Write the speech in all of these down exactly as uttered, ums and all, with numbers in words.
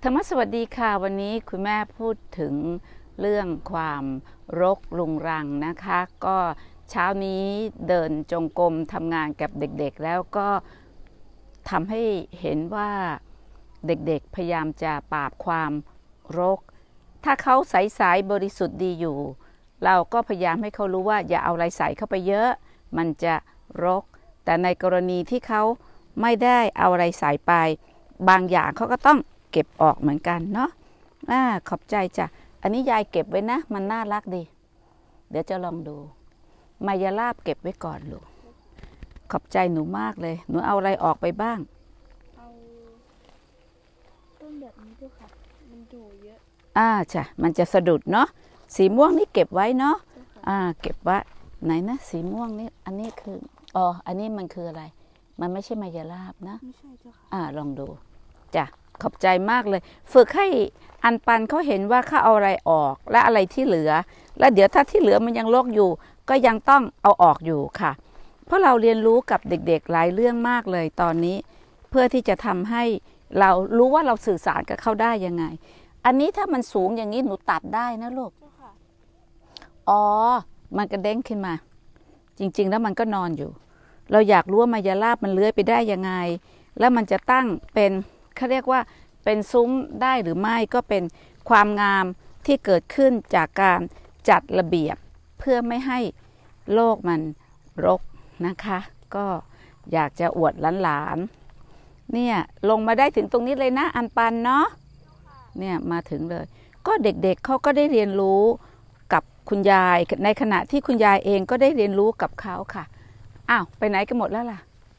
ธรรมสวัสดีค่ะวันนี้คุณแม่พูดถึงเรื่องความรกรุงรังนะคะก็เช้านี้เดินจงกรมทำงานกับเด็กๆแล้วก็ทำให้เห็นว่าเด็กๆพยายามจะปราบความรกถ้าเขาใสๆบริสุทธิ์ดีอยู่เราก็พยายามให้เขารู้ว่าอย่าเอาอะไรใส่เข้าไปเยอะมันจะรกแต่ในกรณีที่เขาไม่ได้เอาอะไรใส่ไปบางอย่างเขาก็ต้องเก็บออกเหมือนกันเนาะอ่าขอบใจจ้ะอันนี้ยายเก็บไว้นะมันน่ารักดีเดี๋ยวจะลองดูมายาลาบเก็บไว้ก่อนลูกขอบใจหนูมากเลยหนูเอาอะไรออกไปบ้างเอาต้นแบบนี้ด้วยค่ะมันดูเยอะอ่าจ้ะมันจะสะดุดเนาะสีม่วงนี่เก็บไว้เนาะอ่าเก็บไว้ไหนนะสีม่วงนี่อันนี้คืออ๋ออันนี้มันคืออะไรมันไม่ใช่มายาลาบนะไม่ใช่เจ้าค่ะอ่าลองดูจ้ะขอบใจมากเลยฝึกให้อันปันเขาเห็นว่าเขาเอาอะไรออกและอะไรที่เหลือแล้วเดี๋ยวถ้าที่เหลือมันยังรกอยู่ก็ยังต้องเอาออกอยู่ค่ะเพราะเราเรียนรู้กับเด็กๆหลายเรื่องมากเลยตอนนี้เพื่อที่จะทำให้เรารู้ว่าเราสื่อสารกับเขาได้ยังไงอันนี้ถ้ามันสูงอย่างนี้หนูตัดได้นะลูกอ๋อมันกระเด้งขึ้นมาจริงๆแล้วมันก็นอนอยู่เราอยากรู้ว่ามายาลาบมันเลื้อยไปได้ยังไงแล้วมันจะตั้งเป็นเขาเรียกว่าเป็นซุ้มได้หรือไม่ก็เป็นความงามที่เกิดขึ้นจากการจัดระเบียบเพื่อไม่ให้โลกมันรกนะคะก็อยากจะอวดหลานๆเนี่ยลงมาได้ถึงตรงนี้เลยนะอันปันเนาะเนี่ยมาถึงเลยก็เด็กๆ เ, เขาก็ได้เรียนรู้กับคุณยายในขณะที่คุณยายเองก็ได้เรียนรู้กับเขาค่ะอ้าวไปไหนกันหมดแล้วล่ะ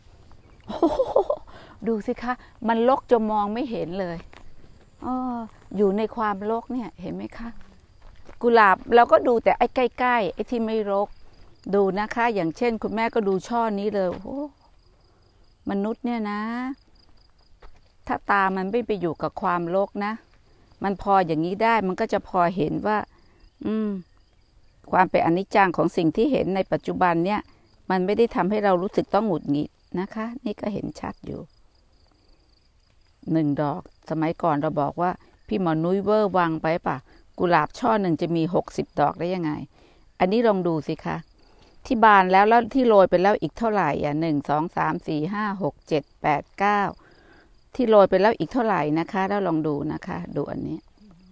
ดูสิคะมันรกจนมองไม่เห็นเลยอออยู่ในความรกเนี่ยเห็นไหมคะกุหลาบเราก็ดูแต่ไอ้ใกล้ๆไอ้ที่ไม่รกดูนะคะอย่างเช่นคุณแม่ก็ดูช่อนี้เลยโอ้มนุษย์เนี่ยนะถ้าตามันไม่ไปอยู่กับความรกนะมันพออย่างนี้ได้มันก็จะพอเห็นว่าอืมความเป็นอนิจจังของสิ่งที่เห็นในปัจจุบันเนี่ยมันไม่ได้ทำให้เรารู้สึกต้องหงุดหงิดนะคะนี่ก็เห็นชัดอยู่หนึ่งดอกสมัยก่อนเราบอกว่าพี่หมอนุ้ยเวอร์วังไปป่ะกุหลาบช่อหนึ่งจะมีหกสิบดอกได้ยังไงอันนี้ลองดูสิคะที่บานแล้วแล้วที่โรยไปแล้วอีกเท่าไหร่อ่ะหนึ่งสองสามสี่ห้าหกเจ็ดแปดเก้าที่โรยไปแล้วอีกเท่าไหร่นะคะแล้วลองดูนะคะดูอันนี้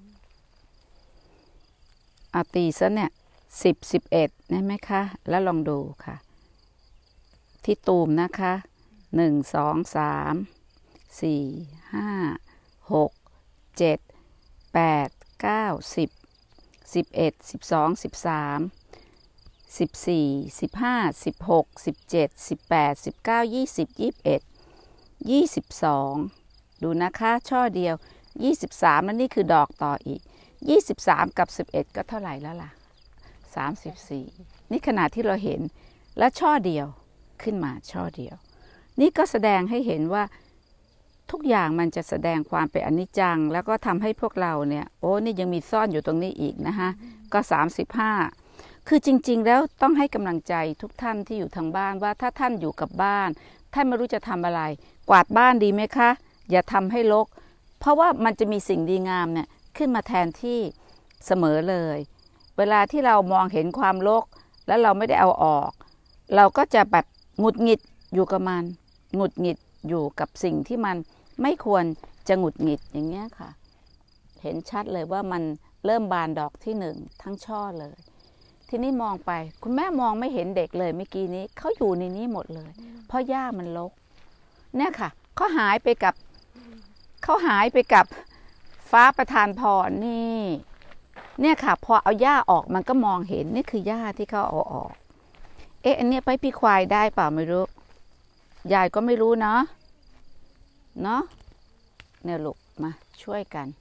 เอาตีซะเนี่ยสิบสิบเอ็ดได้ไหมคะแล้วลองดูค่ะที่ตูมนะคะหนึ่งสองสามสี่ห้าหกเจ็ดแปดเก้าสิบสิบเอ็ดสิบสองสิบสามสิบสี่สิบห้าสิบหกสิบเจ็ดสิบแปดสิบเก้ายี่สิบยี่สิบเอ็ดยี่สิบสองดูนะคะช่อเดียวยี่สิบสามแล้วนี่คือดอกต่ออีกยี่สิบสามกับสิบเอ็ดก็เท่าไหร่แล้วล่ะสามสิบสี่นี่ขนาดที่เราเห็นและช่อเดียวขึ้นมาช่อเดียวนี่ก็แสดงให้เห็นว่าทุกอย่างมันจะแสดงความเป็นอนิจจังแล้วก็ทำให้พวกเราเนี่ยโอ้นี่ยังมีซ่อนอยู่ตรงนี้อีกนะคะก็สามสิบห้าคือจริงๆแล้วต้องให้กำลังใจทุกท่านที่อยู่ทางบ้านว่าถ้าท่านอยู่กับบ้านท่านไม่รู้จะทำอะไรกวาดบ้านดีไหมคะอย่าทำให้รกเพราะว่ามันจะมีสิ่งดีงามเนี่ยขึ้นมาแทนที่เสมอเลยเวลาที่เรามองเห็นความรกแล้วเราไม่ได้เอาออกเราก็จะแบบหงุดหงิดอยู่กับมันหงุดหงิดอยู่กับสิ่งที่มันไม่ควรจะหงุดหงิดอย่างเงี้ยค่ะเห็นชัดเลยว่ามันเริ่มบานดอกที่หนึ่งทั้งช่อเลยทีนี้มองไปคุณแม่มองไม่เห็นเด็กเลยเมื่อกี้นี้เขาอยู่ในนี้หมดเลยเพราะหญ้ามันรกเนี่ยค่ะเขาหายไปกับเขาหายไปกับฟ้าประทานพรนี่เนี่ยค่ะพอเอาหญ้าออกมันก็มองเห็นนี่คือหญ้าที่เขาเอาออกเอ๊ะอันนี้ไปพี่ควายได้เปล่าไม่รู้ยายก็ไม่รู้เนาะเนาะเนี่ยลูกมาช่วยกัน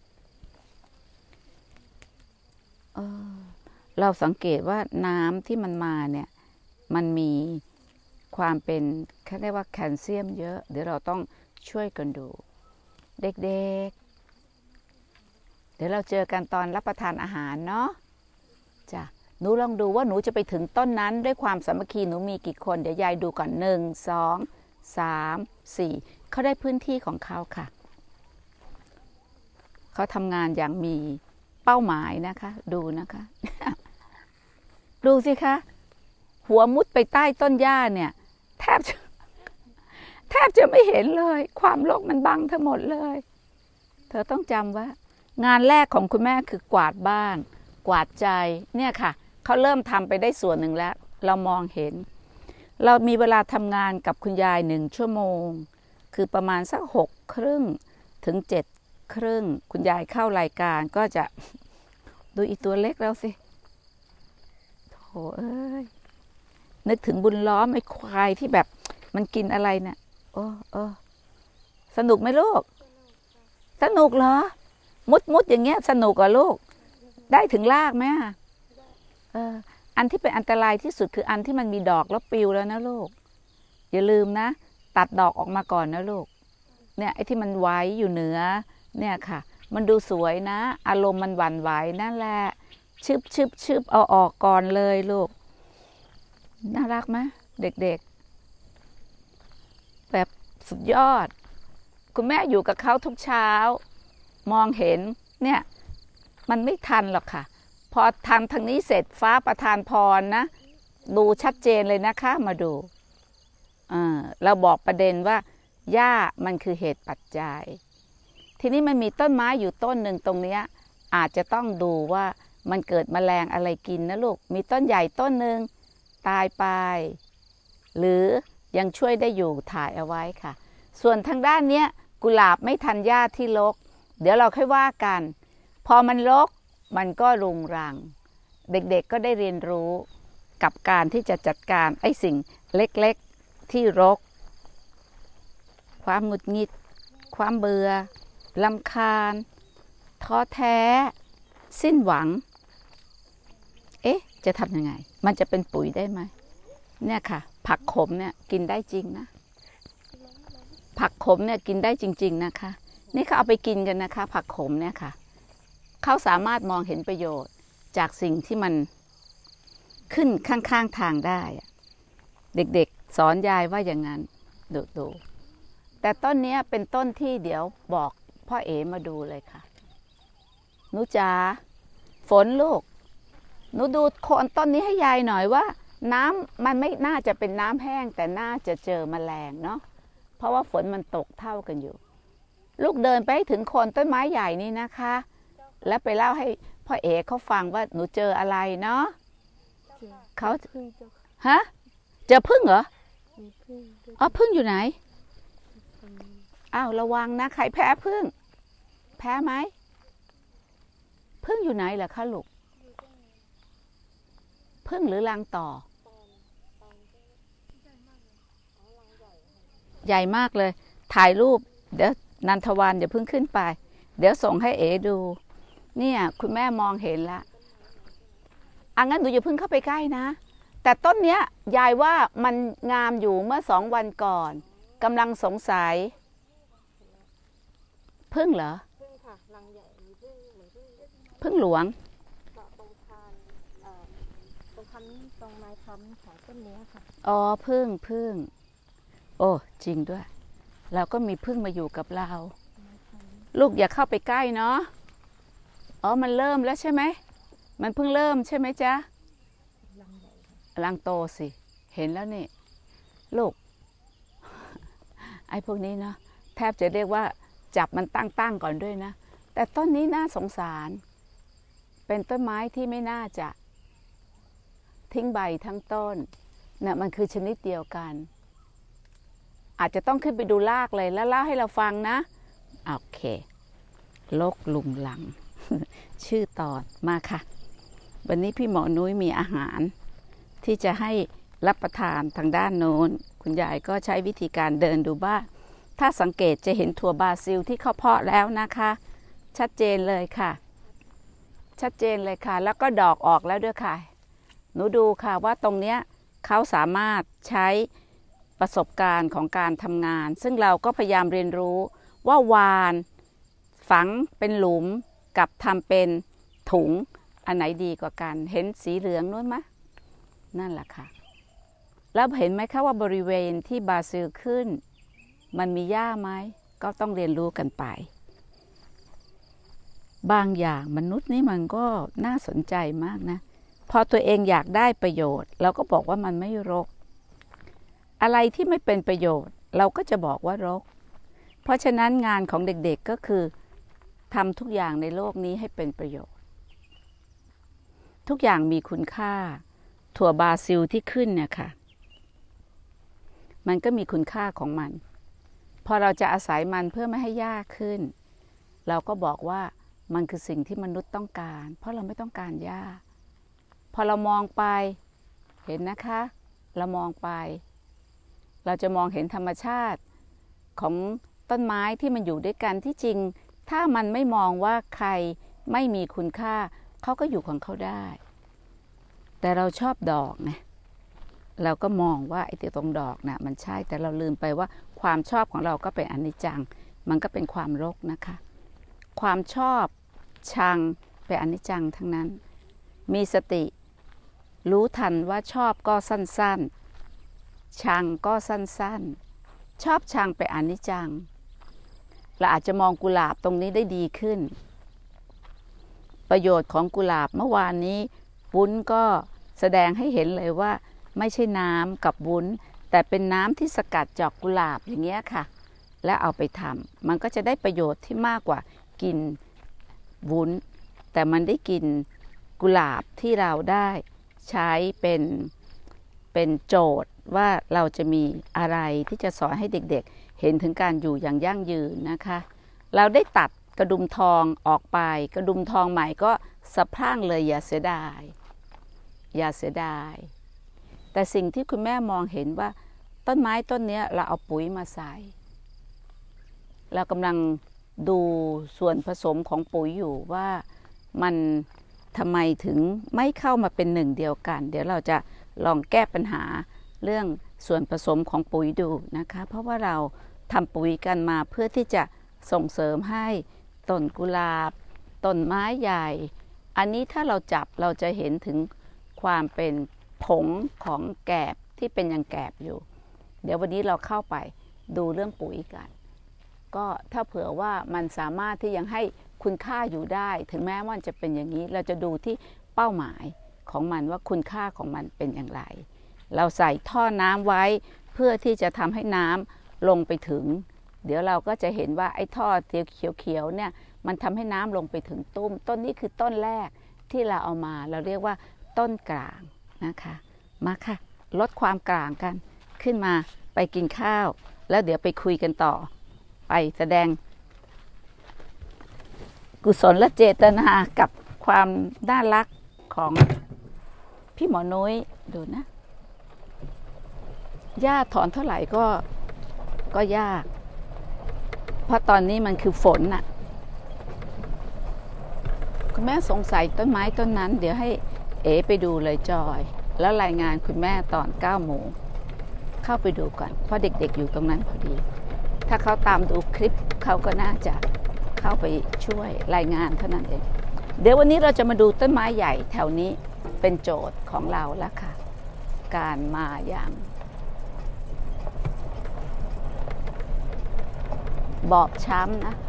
เออเราสังเกตว่าน้ำที่มันมาเนี่ยมันมีความเป็นเขาเรียกว่าแคลเซียมเยอะเดี๋ยวเราต้องช่วยกันดูเด็กๆเดี๋ยวเราเจอกันตอนรับประทานอาหารเนาะจ้ะหนูลองดูว่าหนูจะไปถึงต้นนั้นด้วยความสามัคคีหนูมีกี่คนเดี๋ยวยายดูก่อนหนึ่งสองสามสี่เขาได้พื้นที่ของเขาค่ะเขาทำงานอย่างมีเป้าหมายนะคะดูนะคะ ดูสิคะหัวมุดไปใต้ต้นหญ้าเนี่ยแทบจะแทบจะไม่เห็นเลยความรกมันบังทั้งหมดเลยเธอต้องจำว่างานแรกของคุณแม่คือกวาดบ้านกวาดใจเนี่ยค่ะเขาเริ่มทำไปได้ส่วนหนึ่งแล้วเรามองเห็นเรามีเวลาทำงานกับคุณยายหนึ่งชั่วโมงคือประมาณสักหกครึ่งถึงเจ็ดครึ่งคุณยายเข้ารายการก็จะดูอีตัวเล็กแล้วสิโถเอ้ยนึกถึงบุญล้อมไอ้ควายที่แบบมันกินอะไรเนี่ยโอ้โอ้สนุกไหมลูกสนุกเหรอมุดมุดอย่างเงี้ยสนุกเหรอลูกได้ถึงรากไหมเอออันที่เป็นอันตรายที่สุดคืออันที่มันมีดอกแล้วปลิวแล้วนะลูกอย่าลืมนะตัดดอกออกมาก่อนนะลูกเนี่ยไอ้ที่มันไว้อยู่เหนือเนี่ยค่ะมันดูสวยนะอารมณ์มันหวั่นไหวนั่นแหละชึบชึบชึบเอาออกก่อนเลยลูกน่ารักไหมเด็กๆแบบสุดยอดคุณแม่อยู่กับเขาทุกเช้ามองเห็นเนี่ยมันไม่ทันหรอกค่ะพอทำทางนี้เสร็จฟ้าประทานพรนะดูชัดเจนเลยนะคะมาดูเราบอกประเด็นว่าหญ้ามันคือเหตุปัจจัยทีนี้มันมีต้นไม้อยู่ต้นหนึ่งตรงนี้อาจจะต้องดูว่ามันเกิดแมลงอะไรกินนะลูกมีต้นใหญ่ต้นหนึ่งตายไปหรือยังช่วยได้อยู่ถ่ายเอาไว้ค่ะส่วนทางด้านเนี้ยกุหลาบไม่ทันหญ้าที่รกเดี๋ยวเราค่อยว่ากันพอมันรกมันก็รุงรังเด็กๆก็ได้เรียนรู้กับการที่จะจัดการไอ้สิ่งเล็กๆที่รกความหงุดหงิดความเบื่อรำคาญท้อแท้สิ้นหวังเอ๊ะจะทำยังไงมันจะเป็นปุ๋ยได้ไหมเนี่ยค่ะผักขมเนี่ยกินได้จริงนะผักขมเนี่ยกินได้จริงๆนะคะนี่เขาเอาไปกินกันนะคะผักขมเนี่ยค่ะเขาสามารถมองเห็นประโยชน์จากสิ่งที่มันขึ้นข้างๆทางได้เด็กๆสอนยายว่าอย่างนั้นดูดูแต่ต้นนี้เป็นต้นที่เดี๋ยวบอกพ่อเอ๋มาดูเลยค่ะหนูจ๋าฝนลูกหนูดูโคนต้นนี้ให้ยายหน่อยว่าน้ำมันไม่น่าจะเป็นน้ำแห้งแต่น่าจะเจอแมลงเนาะเพราะว่าฝนมันตกเท่ากันอยู่ลูกเดินไปถึงโคนต้นไม้ใหญ่นี่นะคะแล้วไปเล่าให้พ่อเอ๋เขาฟังว่าหนูเจออะไรเนาะเขาฮะเจอผึ้งเหรออ๋อผึ้งอยู่ไหนอ้าวระวังนะใครแพ้ผึ้งแพ้ไหมผึ้งอยู่ไหนเหรอคะลูกผึ้งหรือรังต่อใหญ่มากเลยถ่ายรูปเดี๋ยวนันทวันอย่าเพิ่งขึ้นไปเดี๋ยวส่งให้เอ๋ดูเนี่ยคุณแม่มองเห็นแล้วอ่ะงั้นหนูอย่าเพิ่งเข้าไปใกล้นะแต่ต้นเนี้ยยายว่ามันงามอยู่เมื่อสองวันก่อนกำลังสงสัยผึ้งเหรอผึ้งค่ะรังใหญ่มีผึ้งเหมือนผึ้งผึ้งหลวงตรงคานเอ่อตรงคันตรงไม้ค้ำของต้นนี้ค่ะอ๋อผึ้งผึ้งโอ้จริงด้วยเราก็มีผึ้งมาอยู่กับเราลูกอย่าเข้าไปใกล้เนาะอ๋อมันเริ่มแล้วใช่ไหมมันเพิ่งเริ่มใช่ไหมจ๊ะรังโตสิเห็นแล้วนี่ลูกไอ้พวกนี้เนาะแทบจะเรียกว่าจับมันตั้งๆก่อนด้วยนะแต่ต้นนี้น่าสงสารเป็นต้นไม้ที่ไม่น่าจะทิ้งใบทั้งต้นเนี่ยมันคือชนิดเดียวกันอาจจะต้องขึ้นไปดูรากเลยแล้วเล่าให้เราฟังนะโอเคโรคลุมหลัง ชื่อตอนมาค่ะวันนี้พี่หมอนุ้ยมีอาหารที่จะให้รับประทานทางด้านโน้นคุณยายก็ใช้วิธีการเดินดูบ้างถ้าสังเกตจะเห็นถั่วบราซิลที่เขาเพาะแล้วนะคะชัดเจนเลยค่ะชัดเจนเลยค่ะแล้วก็ดอกออกแล้วด้วยค่ะหนูดูค่ะว่าตรงเนี้ยเขาสามารถใช้ประสบการณ์ของการทำงานซึ่งเราก็พยายามเรียนรู้ว่าวานฝังเป็นหลุมกับทำเป็นถุงอันไหนดีกว่ากันเห็นสีเหลืองนู้นไหมนั่นแหละค่ะแล้วเห็นไหมคะว่าบริเวณที่บราซิลขึ้นมันมีหญ้าไหมก็ต้องเรียนรู้กันไปบางอย่างมนุษย์นี่มันก็น่าสนใจมากนะพอตัวเองอยากได้ประโยชน์เราก็บอกว่ามันไม่รกอะไรที่ไม่เป็นประโยชน์เราก็จะบอกว่ารกเพราะฉะนั้นงานของเด็กๆก็คือทำทุกอย่างในโลกนี้ให้เป็นประโยชน์ทุกอย่างมีคุณค่าถั่วบราซิลที่ขึ้นเนี่ยค่ะมันก็มีคุณค่าของมันพอเราจะอาศัยมันเพื่อไม่ให้ยากขึ้นเราก็บอกว่ามันคือสิ่งที่มนุษย์ต้องการเพราะเราไม่ต้องการหญ้าพอเรามองไปเห็นนะคะเรามองไปเราจะมองเห็นธรรมชาติของต้นไม้ที่มันอยู่ด้วยกันที่จริงถ้ามันไม่มองว่าใครไม่มีคุณค่าเขาก็อยู่ของเขาได้แต่เราชอบดอกไงเราก็มองว่าไอ้ตรงดอกน่ะมันใช่แต่เราลืมไปว่าความชอบของเราก็เป็นอนิจจังมันก็เป็นความรกนะคะความชอบชังเป็นอนิจจังทั้งนั้นมีสติรู้ทันว่าชอบก็สั้นๆชังก็สั้นๆชอบชังเป็นอนิจจังเราอาจจะมองกุหลาบตรงนี้ได้ดีขึ้นประโยชน์ของกุหลาบเมื่อวานนี้วุ้นก็แสดงให้เห็นเลยว่าไม่ใช่น้ำกับวุ้นแต่เป็นน้ำที่สกัดจากกุหลาบอย่างเงี้ยค่ะและเอาไปทำมันก็จะได้ประโยชน์ที่มากกว่ากินวุ้นแต่มันได้กินกุหลาบที่เราได้ใช้เป็นเป็นโจทย์ว่าเราจะมีอะไรที่จะสอนให้เด็กๆเห็นถึงการอยู่อย่างยั่งยืนนะคะเราได้ตัดกระดุมทองออกไปกระดุมทองใหม่ก็สะพรั่งเลยอย่าเสียดายอย่าเสียดายแต่สิ่งที่คุณแม่มองเห็นว่าต้นไม้ต้นนี้เราเอาปุ๋ยมาใส่เรากำลังดูส่วนผสมของปุ๋ยอยู่ว่ามันทำไมถึงไม่เข้ามาเป็นหนึ่งเดียวกันเดี๋ยวเราจะลองแก้ปัญหาเรื่องส่วนผสมของปุ๋ยดูนะคะเพราะว่าเราทำปุ๋ยกันมาเพื่อที่จะส่งเสริมให้ต้นกุหลาบต้นไม้ใหญ่อันนี้ถ้าเราจับเราจะเห็นถึงความเป็นผงของแกบที่เป็นยังแกบอยู่เดี๋ยววันนี้เราเข้าไปดูเรื่องปุ๋ยกันก็ถ้าเผื่อว่ามันสามารถที่ยังให้คุณค่าอยู่ได้ถึงแม้ว่ามันจะเป็นอย่างนี้เราจะดูที่เป้าหมายของมันว่าคุณค่าของมันเป็นอย่างไรเราใส่ท่อน้ำไว้เพื่อที่จะทำให้น้ำลงไปถึงเดี๋ยวเราก็จะเห็นว่าไอ้ท่อเขียวๆเนี่ยมันทำให้น้ำลงไปถึงตุ้มต้นนี้คือต้นแรกที่เราเอามาเราเรียกว่าต้นกลางนะคะมาค่ะลดความกลางกันขึ้นมาไปกินข้าวแล้วเดี๋ยวไปคุยกันต่อไปแสดงกุศลและเจตนากับความน่ารักของพี่หมอนุ้ยดูนะหญ้าถอนเท่าไหร่ก็ก็ยากเพราะตอนนี้มันคือฝนน่ะคุณแม่สงสัยต้นไม้ต้นนั้นเดี๋ยวให้เอ๋ไปดูเลยจอยแล้วรายงานคุณแม่ตอนเก้าโมงเข้าไปดูก่อนเพราะเด็กๆอยู่ตรงนั้นพอดีถ้าเขาตามดูคลิปเขาก็น่าจะเข้าไปช่วยรายงานเท่านั้นเองเดี๋ยววันนี้เราจะมาดูต้นไม้ใหญ่แถวนี้เป็นโจทย์ของเราแล้วค่ะการมาอย่างบอบช้ำนะ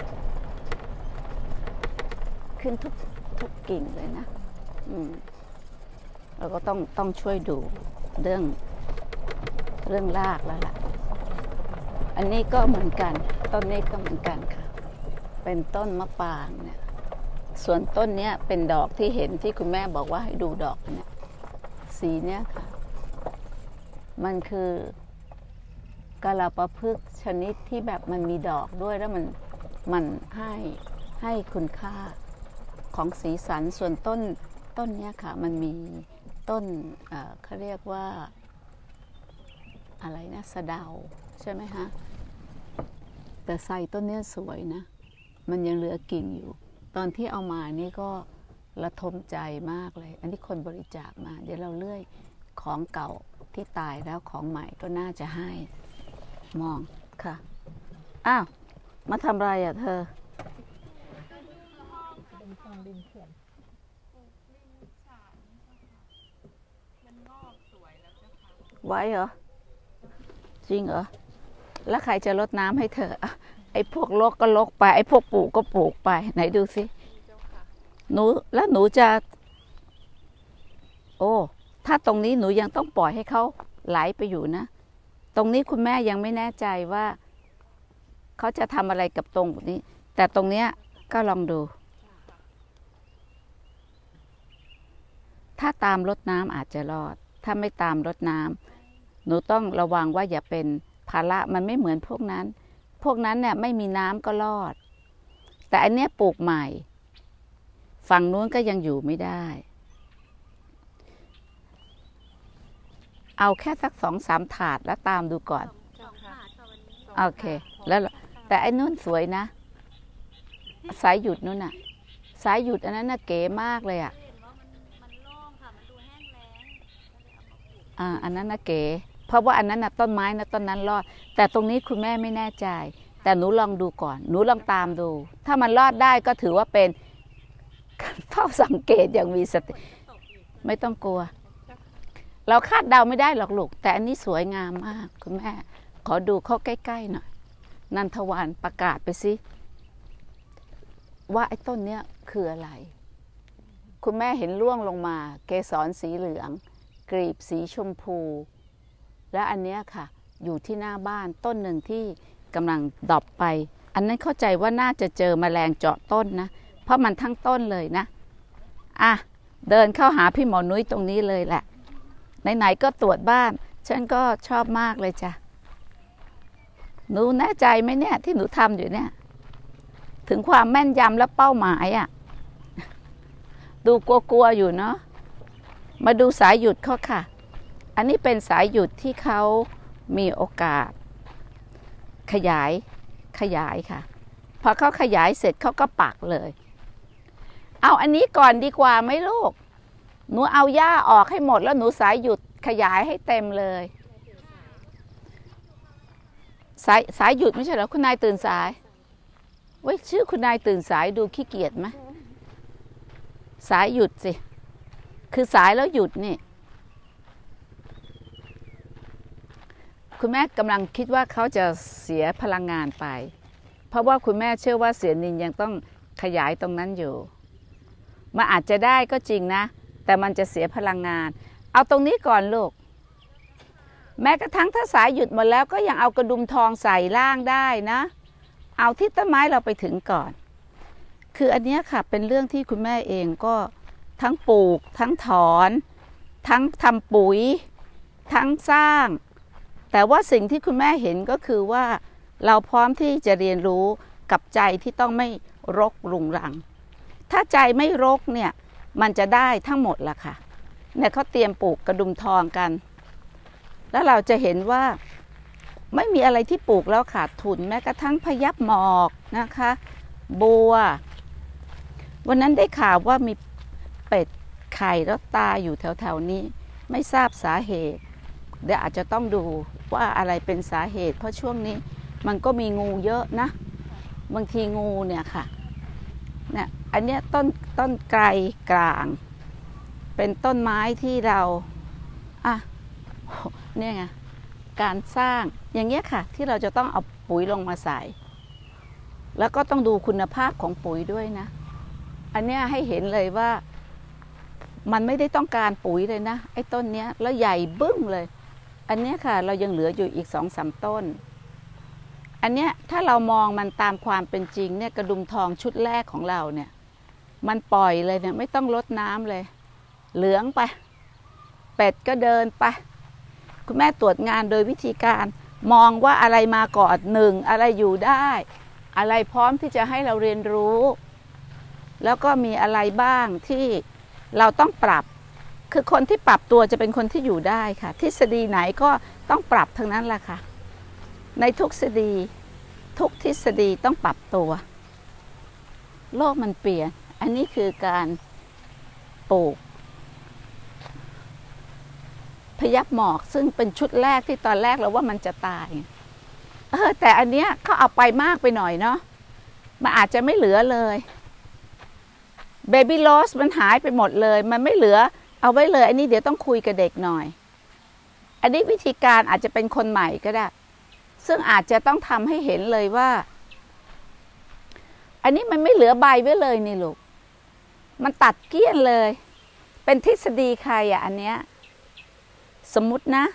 ขึ้นทุกทุกกิ่งเลยนะอืมเราก็ต้องต้องช่วยดูเรื่องเรื่องรากแล้วล่ะอันนี้ก็เหมือนกันต้นนี้ก็เหมือนกันค่ะเป็นต้นมะปรางเนี่ยส่วนต้นเนี้ยเป็นดอกที่เห็นที่คุณแม่บอกว่าให้ดูดอกเนี่ยสีเนี้ยค่ะมันคือกาลาปะพฤกษ์ชนิดที่แบบมันมีดอกด้วยแล้วมันมันให้ให้คุณค่าของสีสันส่วนต้นต้นเนี้ยค่ะมันมีต้นเอ่อเขาเรียกว่าอะไรนะสะเดาใช่ไหมฮะแต่ไทรต้นเนี้ยสวยนะมันยังเหลือกิ่งอยู่ตอนที่เอามานี่ก็ระทมใจมากเลยอันนี้คนบริจาคมาเดี๋ยวเราเลื่อยของเก่าที่ตายแล้วของใหม่ก็น่าจะให้มองค่ะอ้าวมาทำอะไรอ่ะเธอไว้เหรอจริงเหรอแล้วใครจะรดน้ำให้เธอไอ้พวกลกก็ลกไปไอ้พวกปลูกก็ปลูกไปไหนดูสิหนูแล้วหนูจะโอ้ถ้าตรงนี้หนูยังต้องปล่อยให้เขาไหลไปอยู่นะตรงนี้คุณแม่ยังไม่แน่ใจว่าเขาจะทำอะไรกับตรงนี้แต่ตรงเนี้ยก็ลองดูถ้าตามรดน้ำอาจจะรอดถ้าไม่ตามรดน้ำหนูต้องระวังว่าอย่าเป็นภาระมันไม่เหมือนพวกนั้นพวกนั้นเนี่ยไม่มีน้ำก็รอดแต่อันเนี้ยปลูกใหม่ฝั่งนู้นก็ยังอยู่ไม่ได้เอาแค่สักสองสามถาดแล้วตามดูก่อนโอเคแล้วแต่ไอ้นู้นสวยนะสายหยุดนู้นน่ะสายหยุดอันนั้นน่ะเก๋มากเลยอ่ะอ่าอันนั้นน่ะเก๋เพราะว่าอันนั้นน่ะต้นไม้นะต้นนั้นรอดแต่ตรงนี้คุณแม่ไม่แน่ใจแต่หนูลองดูก่อนหนูลองตามดูถ้ามันรอดได้ก็ถือว่าเป็นเฝ้าสังเกตอย่างมีสติไม่ต้องกลัวเราคาดเดาไม่ได้หรอกลูกแต่อันนี้สวยงามมากคุณแม่ขอดูเข้าใกล้ๆหน่อยนันทวรรณประกาศไปสิว่าไอ้ต้นเนี้ยคืออะไรคุณแม่เห็นร่วงลงมาเกสรสีเหลืองกลีบสีชมพูและอันเนี้ยค่ะอยู่ที่หน้าบ้านต้นหนึ่งที่กำลังดอบไปอันนั้นเข้าใจว่าน่าจะเจอแมลงเจาะต้นนะเพราะมันทั้งต้นเลยนะอ่ะเดินเข้าหาพี่หมอนุ้ยตรงนี้เลยแหละไหนๆก็ตรวจบ้านฉันก็ชอบมากเลยจ้ะหนูแน่ใจไหมเนี่ยที่หนูทำอยู่เนี่ยถึงความแม่นยำและเป้าหมายอ่ะดูกลัวๆอยู่เนาะมาดูสายหยุดเขาค่ะอันนี้เป็นสายหยุดที่เขามีโอกาสขยายขยายค่ะพอเขาขยายเสร็จเขาก็ปักเลยเอาอันนี้ก่อนดีกว่าไหมลูกหนูเอาหญ้าออกให้หมดแล้วหนูสายหยุดขยายให้เต็มเลยสายสายหยุดไม่ใช่เหรอคุณนายตื่นสายเว้ยชื่อคุณนายตื่นสายดูขี้เกียจไหมสายหยุดสิคือสายแล้วหยุดนี่คุณแม่กำลังคิดว่าเขาจะเสียพลังงานไปเพราะว่าคุณแม่เชื่อว่าเสือนินยังต้องขยายตรงนั้นอยู่มันอาจจะได้ก็จริงนะแต่มันจะเสียพลังงานเอาตรงนี้ก่อนลูกแม้กระทั่งถ้าสายหยุดหมดแล้วก็ยังเอากระดุมทองใส่ล่างได้นะเอาที่ต้นไม้เราไปถึงก่อนคืออันนี้ค่ะเป็นเรื่องที่คุณแม่เองก็ทั้งปลูกทั้งถอนทั้งทำปุ๋ยทั้งสร้างแต่ว่าสิ่งที่คุณแม่เห็นก็คือว่าเราพร้อมที่จะเรียนรู้กับใจที่ต้องไม่รกรุงรังถ้าใจไม่รกเนี่ยมันจะได้ทั้งหมดล่ะค่ะเนี่ยเขาเตรียมปลูกกระดุมทองกันแล้วเราจะเห็นว่าไม่มีอะไรที่ปลูกแล้วขาดทุนแม้กระทั่งพยับหมอกนะคะบัววันนั้นได้ข่าวว่ามีเป็ดไข่แล้วตายอยู่แถวๆนี้ไม่ทราบสาเหตุเดี๋ยวอาจจะต้องดูว่าอะไรเป็นสาเหตุเพราะช่วงนี้มันก็มีงูเยอะนะบางทีงูเนี่ยค่ะเนี่ยอันเนี้ยต้นต้นไกรกลางเป็นต้นไม้ที่เราอ่ะเนี่ยไงการสร้างอย่างเงี้ยค่ะที่เราจะต้องเอาปุ๋ยลงมาใส่แล้วก็ต้องดูคุณภาพของปุ๋ยด้วยนะอันเนี้ยให้เห็นเลยว่ามันไม่ได้ต้องการปุ๋ยเลยนะไอ้ต้นเนี้ยแล้วใหญ่บึ้มเลยอันเนี้ยค่ะเรายังเหลืออยู่อีกสองสามต้นอันเนี้ยถ้าเรามองมันตามความเป็นจริงเนี่ยกระดุมทองชุดแรกของเราเนี่ยมันปล่อยเลยเนี่ยไม่ต้องรดน้ำเลยเหลืองไปเป็ดก็เดินไปคุณแม่ตรวจงานโดยวิธีการมองว่าอะไรมาก่อนหนึ่งอะไรอยู่ได้อะไรพร้อมที่จะให้เราเรียนรู้แล้วก็มีอะไรบ้างที่เราต้องปรับคือคนที่ปรับตัวจะเป็นคนที่อยู่ได้ค่ะทฤษฎีไหนก็ต้องปรับทั้งนั้นแหละค่ะในทุกทฤษฎีทุกทฤษฎีต้องปรับตัวโลกมันเปลี่ยนอันนี้คือการปลูกพยับหมอกซึ่งเป็นชุดแรกที่ตอนแรกเราว่ามันจะตายเออแต่อันเนี้ยเขาเอาไปมากไปหน่อยเนาะมันอาจจะไม่เหลือเลยเบบี้โรสมันหายไปหมดเลยมันไม่เหลือเอาไว้เลยอันนี้เดี๋ยวต้องคุยกับเด็กหน่อยอันนี้วิธีการอาจจะเป็นคนใหม่ก็ได้ซึ่งอาจจะต้องทำให้เห็นเลยว่าอันนี้มันไม่เหลือใบไว้เลยนี่ลูกมันตัดเกลี้ยงเลย เป็นทฤษฎีใครอ่ะอันเนี้ยสมมุตินะ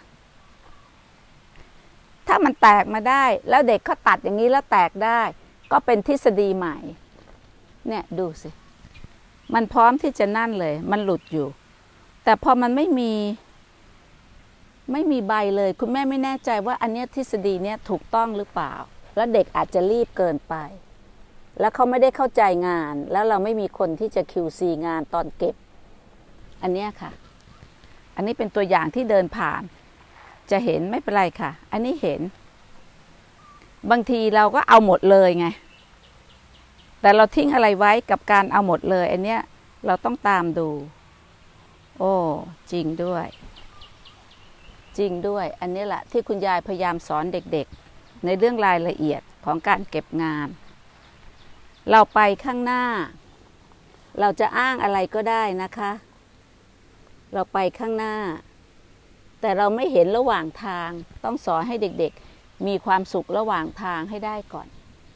ถ้ามันแตกมาได้แล้วเด็กเขาตัดอย่างนี้แล้วแตกได้ก็เป็นทฤษฎีใหม่เนี่ยดูสิมันพร้อมที่จะนั่นเลยมันหลุดอยู่แต่พอมันไม่มีไม่มีใบเลยคุณแม่ไม่แน่ใจว่าอันเนี้ยทฤษฎีเนี้ยถูกต้องหรือเปล่าแล้วเด็กอาจจะรีบเกินไปแล้วเขาไม่ได้เข้าใจงานแล้วเราไม่มีคนที่จะ คิว ซี งานตอนเก็บอันเนี้ยค่ะอันนี้เป็นตัวอย่างที่เดินผ่านจะเห็นไม่เป็นไรค่ะอันนี้เห็นบางทีเราก็เอาหมดเลยไงแต่เราทิ้งอะไรไว้กับการเอาหมดเลยอันเนี้ยเราต้องตามดูโอ้จริงด้วยจริงด้วยอันนี้แหละที่คุณยายพยายามสอนเด็กๆในเรื่องรายละเอียดของการเก็บงานเราไปข้างหน้าเราจะอ้างอะไรก็ได้นะคะเราไปข้างหน้าแต่เราไม่เห็นระหว่างทางต้องสอนให้เด็กๆมีความสุขระหว่างทางให้ได้ก่อน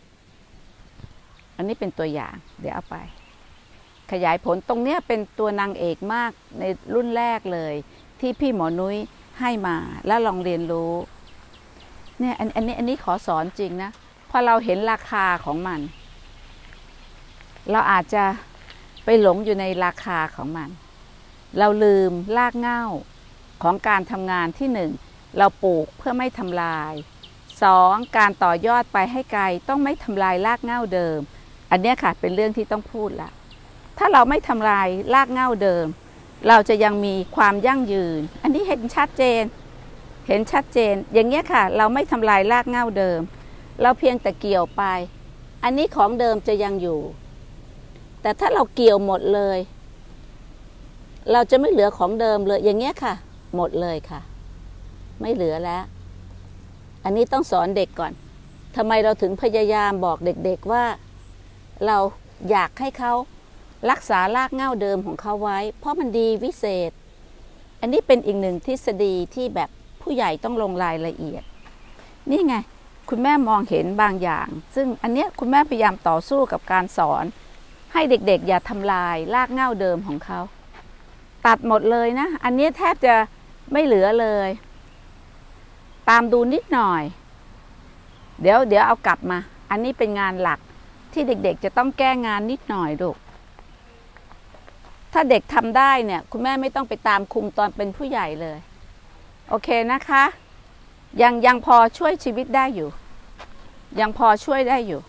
อันนี้เป็นตัวอย่างเดี๋ยวเอาไปขยายผลตรงเนี้ยเป็นตัวนางเอกมากในรุ่นแรกเลยที่พี่หมอนุ้ยให้มาแล้วลองเรียนรู้เนี่ยอันอันนี้อันนี้ขอสอนจริงนะพอเราเห็นราคาของมันเราอาจจะไปหลงอยู่ในราคาของมันเราลืมรากเหง้าของการทำงานที่หนึ่งเราปลูกเพื่อไม่ทำลายสองการต่อยอดไปให้ไกลต้องไม่ทำลายรากเหง้าเดิมอันนี้ค่ะเป็นเรื่องที่ต้องพูดละถ้าเราไม่ทำลายรากเหง้าเดิมเราจะยังมีความยั่งยืนอันนี้เห็นชัดเจนเห็นชัดเจนอย่างเงี้ยค่ะเราไม่ทำลายรากเหง้าเดิมเราเพียงแต่เกี่ยวไปอันนี้ของเดิมจะยังอยู่แต่ถ้าเราเกี่ยวหมดเลยเราจะไม่เหลือของเดิมเลยอย่างเงี้ยค่ะหมดเลยค่ะไม่เหลือแล้วอันนี้ต้องสอนเด็กก่อนทำไมเราถึงพยายามบอกเด็กๆว่าเราอยากให้เขารักษารากเหง้าเดิมของเขาไว้เพราะมันดีวิเศษอันนี้เป็นอีกหนึ่งทฤษฎีที่แบบผู้ใหญ่ต้องลงรายละเอียดนี่ไงคุณแม่มองเห็นบางอย่างซึ่งอันเนี้ยคุณแม่พยายามต่อสู้กับการสอนให้เด็กๆอย่าทำลายรากเหง้าเดิมของเขาตัดหมดเลยนะอันนี้แทบจะไม่เหลือเลยตามดูนิดหน่อยเดี๋ยวเดี๋ยวเอากลับมาอันนี้เป็นงานหลักที่เด็กๆจะต้องแก้งานนิดหน่อยลูกถ้าเด็กทำได้เนี่ยคุณแม่ไม่ต้องไปตามคุมตอนเป็นผู้ใหญ่เลยโอเคนะคะยังยังพอช่วยชีวิตได้อยู่ยังพอช่วยได้อยู่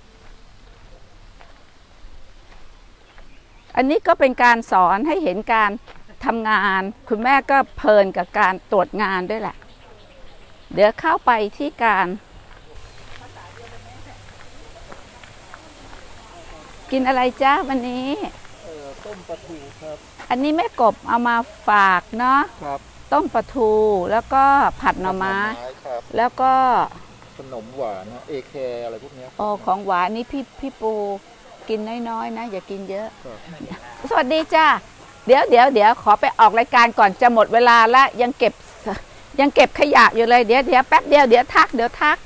อันนี้ก็เป็นการสอนให้เห็นการทำงานคุณแม่ก็เพลินกับการตรวจงานด้วยแหละเดี๋ยวเข้าไปที่การกินอะไรจ้าวันนี้ต้มปลาทูครับอันนี้แม่กบเอามาฝากเนาะครับต้มปลาทูแล้วก็ผัดหน่อไม้แล้วก็ขนมหวานเอแคร์อะไรพวกนี้โอ้ของหวานนี่พี่พี่ปูกินน้อยๆนะอย่ากินเยอะสวัสดีจ้าเดี๋ยวเดี๋ยวเดี๋ยวขอไปออกรายการก่อนจะหมดเวลาแล้วยังเก็บยังเก็บขยะอยู่เลยเดี๋ยวเดี๋ยวแป๊บเดียวเดี๋ยวทักเดี๋ยวทัก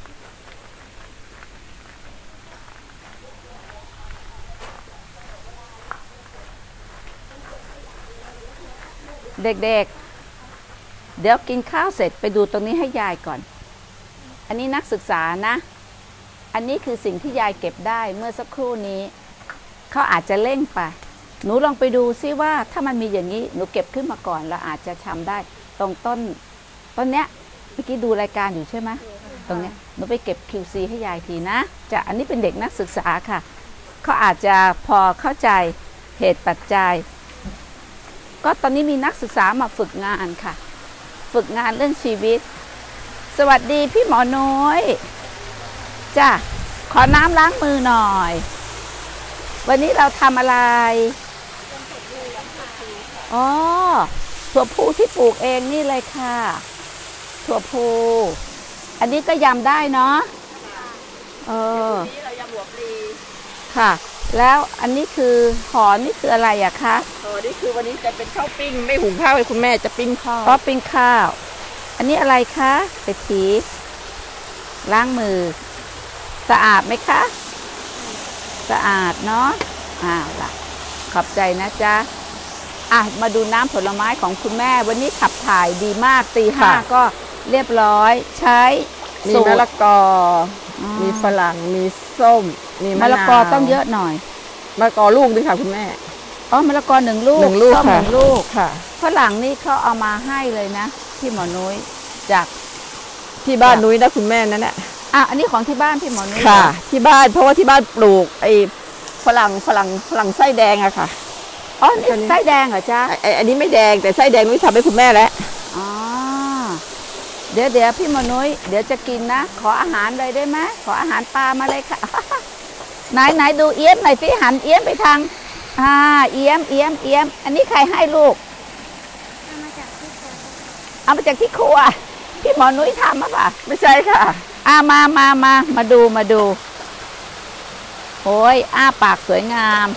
เด็กๆเดี๋ยวกินข้าวเสร็จไปดูตรงนี้ให้ยายก่อนอันนี้นักศึกษานะอันนี้คือสิ่งที่ยายเก็บได้เมื่อสักครู่นี้เขาอาจจะเร่งไปหนูลองไปดูซิว่าถ้ามันมีอย่างนี้หนูเก็บขึ้นมาก่อนแล้วอาจจะทำได้ตรงต้นต้นเนี้ยเมื่อกี้ดูรายการอยู่ใช่ไหมตรงเนี้ยหนูไปเก็บ คิว ซี ให้ยายทีนะจะอันนี้เป็นเด็กนักศึกษาค่ะเขาอาจจะพอเข้าใจเหตุปัจจัยก็ตอนนี้มีนักศึกษามาฝึกงานค่ะฝึกงานเรื่องชีวิตสวัสดีพี่หมอน้อยจ้ะขอน้ำล้างมือหน่อยวันนี้เราทำอะไรอ๋อถั่วพูที่ปลูกเองนี่เลยค่ะถั่วพูอันนี้ก็ยำได้เนาะเออนี้เรายำหัวปลีค่ะแล้วอันนี้คือห่อนี่คืออะไรอะคะห่อนี่คือวันนี้จะเป็นข้าวปิ้งไม่หุงข้าวให้คุณแม่จะปิ้งข้าวอ๋อปิ้งข้าวอันนี้อะไรคะไปทีล้างมือสะอาดไหมคะสะอาดเนาะอ้าวล่ะขอบใจนะจ๊ะอ่ะมาดูน้ำผลไม้ของคุณแม่วันนี้ขับถ่ายดีมากตีห้าก็เรียบร้อยใช้มีมะละกอมีฝรั่งมีส้มมีมะนาวมะละกอต้องเยอะหน่อยมะละกอลูกนึงค่ะคุณแม่อ๋อมะละกอหนึ่งลูกหนึ่งลูกส้มหนึ่งลูกค่ะฝรั่งนี่เขาเอามาให้เลยนะพี่หมอนุ้ยจากที่บ้านนุ้ยนะคุณแม่นั่นแหละอ่ะอันนี้ของที่บ้านพี่หมอนุ้ยค่ะที่บ้านเพราะว่าที่บ้านปลูกไอ้ฝรั่งฝรั่งฝรั่งไส้แดงอะค่ะอ๋อนี่ไส้แดงเหรอจ๊ะไอ้อันนี้ไม่แดงแต่ไส้แดงนุ้ยทำให้คุณแม่แล้วอ๋อเดี๋ยวเดี๋ยวพี่หมอนุ้ยเดี๋ยวจะกินนะขออาหารเลยได้ไหมขออาหารปลามาเลยค่ะไหนไหนดูเอี้ยมหน่อยสิหันเอี้ยมไปทางอ่าเอี้ยมเอี้ยมเอี้ยมอันนี้ใครให้ลูกเอามาจากที่ครัวเอามาจากที่ครัวพี่หมอนุ้ยทำมั้ยป่ะไม่ใช่ค่ะอ่ามามามามาดูมาดูโอ้ยอ้าปากสวยงาม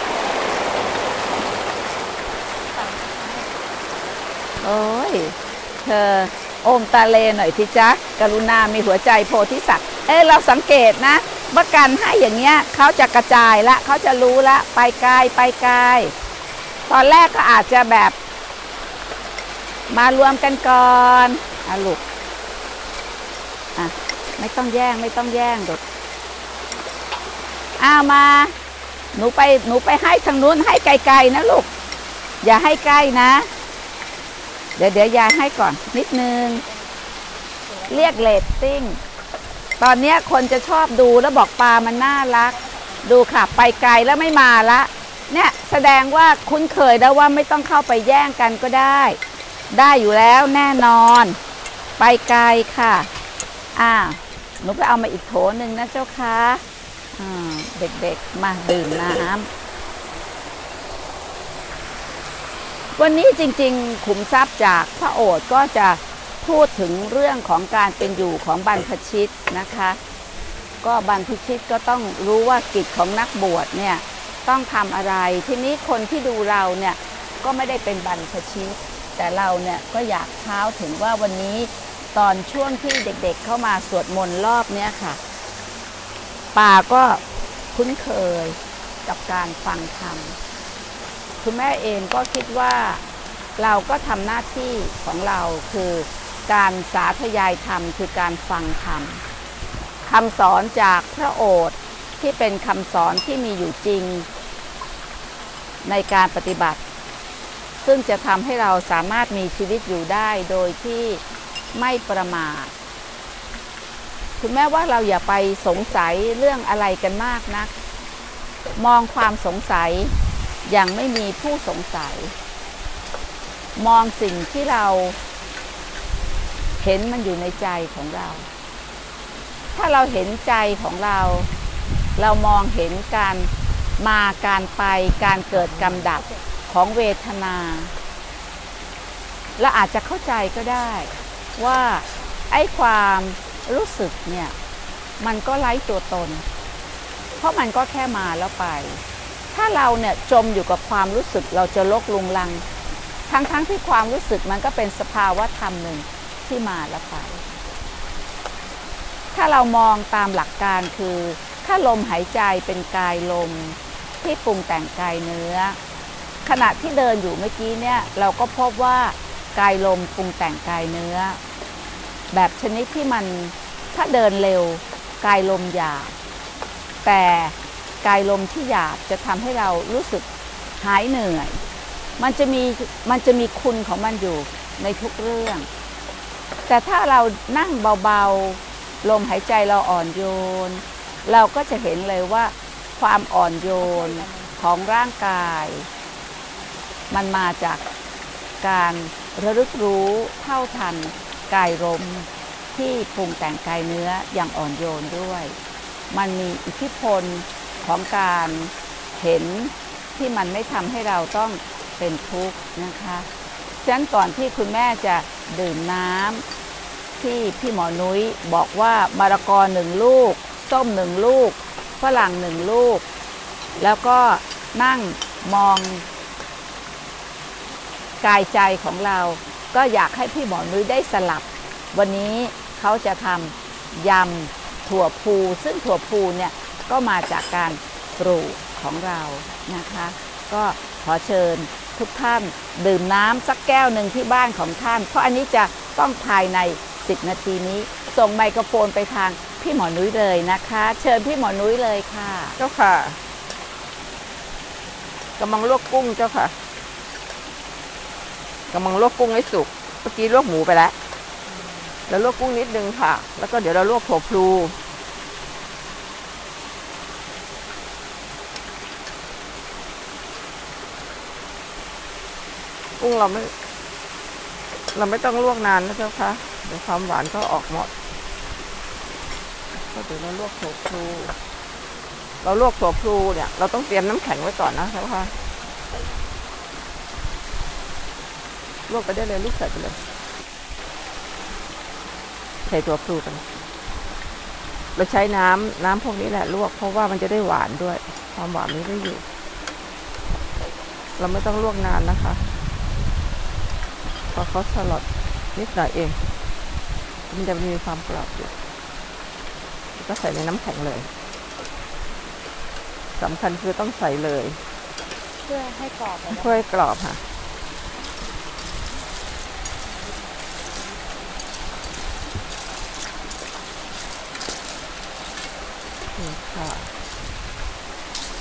โอ้ยเธอโอมตาเลหน่อยที่จ๊ะกรุณามีหัวใจโพธิสัตว์เอ้เราสังเกตนะเมื่อการให้อย่างเงี้ยเขาจะกระจายละเขาจะรู้ละไปไกลไปไกลตอนแรกก็อาจจะแบบมารวมกันก่อนอ่ะลูกอ่ะไม่ต้องแย่งไม่ต้องแย่งเด็กอ้ามาหนูไปหนูไปให้ทางนู้นให้ไกลๆนะลูกอย่าให้ใกล้นะเดี๋ยวเดี๋ยวยายให้ก่อนนิดนึงเรียกเรตติ้งตอนนี้คนจะชอบดูแล้วบอกปลามันน่ารักดูค่ะไปไกลแล้วไม่มาละเนี่ยแสดงว่าคุ้นเคยแล้วว่าไม่ต้องเข้าไปแย่งกันก็ได้ได้อยู่แล้วแน่นอนไปไกลค่ะอ่าหนูไปเอามาอีกโถนึงนะเจ้าค่ะอ่าเด็กๆมาดื่มน้ำวันนี้จริงๆขุมทรัพย์จากพระโอษฐ์ก็จะพูดถึงเรื่องของการเป็นอยู่ของบรรพชิตนะคะก็บรรพชิตก็ต้องรู้ว่ากิจของนักบวชเนี่ยต้องทำอะไรทีนี้คนที่ดูเราเนี่ยก็ไม่ได้เป็นบรรพชิตแต่เราเนี่ยก็อยากเท้าถึงว่าวันนี้ตอนช่วงที่เด็กๆ เ, เข้ามาสวดมนต์รอบเนี้ยค่ะป่าก็คุ้นเคยกับการฟังธรรมคุณแม่เองก็คิดว่าเราก็ทำหน้าที่ของเราคือการสาธยายธรรมคือการฟังธรรมคำสอนจากพระโอษฐ์ที่เป็นคำสอนที่มีอยู่จริงในการปฏิบัติซึ่งจะทำให้เราสามารถมีชีวิตอยู่ได้โดยที่ไม่ประมาทคุณแม่ว่าเราอย่าไปสงสัยเรื่องอะไรกันมากนักมองความสงสัยอย่างไม่มีผู้สงสัยมองสิ่งที่เราเห็นมันอยู่ในใจของเราถ้าเราเห็นใจของเราเรามองเห็นการมาการไปการเกิดกำดับของเวทนาเราอาจจะเข้าใจก็ได้ว่าไอ้ความรู้สึกเนี่ยมันก็ไร้ตัวตนเพราะมันก็แค่มาแล้วไปถ้าเราเนี่ยจมอยู่กับความรู้สึกเราจะลกลุงลังทั้งๆ ท, ที่ความรู้สึกมันก็เป็นสภาวะธรรมหนึ่งที่มาแล้วไปถ้าเรามองตามหลักการคือถ้าลมหายใจเป็นกายลมที่ปรุงแต่งกายเนื้อขณะที่เดินอยู่เมื่อกี้เนี่ยเราก็พบว่ากายลมปรุงแต่งกายเนื้อแบบชนิดที่มันถ้าเดินเร็วกายลมหยาบแต่กายลมที่หยาบจะทำให้เรารู้สึกหายเหนื่อยมันจะมีมันจะมีคุณของมันอยู่ในทุกเรื่องแต่ถ้าเรานั่งเบาๆลมหายใจเราอ่อนโยนเราก็จะเห็นเลยว่าความอ่อนโยนของร่างกายมันมาจากการระลึกรู้เท่าทันกายลมที่ปรุงแต่งกายเนื้ออย่างอ่อนโยนด้วยมันมีอิทธิพลของการเห็นที่มันไม่ทำให้เราต้องเป็นทุกข์นะคะฉะนั้นก่อนที่คุณแม่จะดื่มน้ำที่พี่หมอนุ้ยบอกว่ามะละกอหนึ่งลูกส้มหนึ่งลูกฝรั่งหนึ่งลูกแล้วก็นั่งมองกายใจของเราก็อยากให้พี่หมอนุ้ยได้สลับวันนี้เขาจะทำยำถั่วพูซึ่งถั่วพูเนี่ยก็มาจากการปลูกของเรานะคะก็ขอเชิญทุกท่านดื่มน้ำสักแก้วหนึ่งที่บ้านของท่านเพราะอันนี้จะต้องภายในสิบนาทีนี้ส่งไมโครโฟนไปทางพี่หมอนุ้ยเลยนะคะ เชิญพี่หมอนุ้ยเลยค่ะเจ้าค่ะกำลังลวกกุ้งเจ้าค่ะกำลังลวกกุ้งให้สุกเมื่อกี้ลวกหมูไปแล้วแล้วลวกกุ้งนิดนึงค่ะแล้วก็เดี๋ยวเราลวกถั่วพลูกุ้งเราไม่เราไม่ต้องลวกนานนะเจ้าค่ะเดี๋ยวความหวานก็ออกหมดเดี๋ยวเราลวกถั่วพลูเราลวกถั่วพลูเนี่ยเราต้องเตรียมน้ำแข็งไว้ก่อนนะเจ้าค่ะลวกไปได้เลยลูกใส่ไปเลยใส่ถั่วพลูกันเราใช้น้ำน้ำพวกนี้แหละลวกเพราะว่ามันจะได้หวานด้วยความหวานนี้ได้อยู่เราไม่ต้องลวกนานนะคะพอเขาสลดนิดหน่อยเองมันจะมีความกรอบอยู่ก็ใส่ในน้ำแข็งเลยสำคัญคือต้องใส่เลยเพื่อให้กรอบเพื่อให้กรอบค่ะนี่ค่ะโอเค